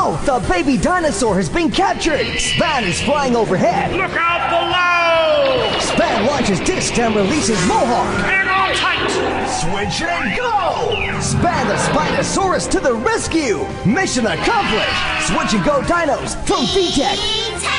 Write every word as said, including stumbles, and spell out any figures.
Oh, the baby dinosaur has been captured! Span is flying overhead! Look out below! Span launches disc and releases Mohawk! Hang on tight! Switch and go! Span the Spinosaurus to the rescue! Mission accomplished! Switch and go Dinos from vTech!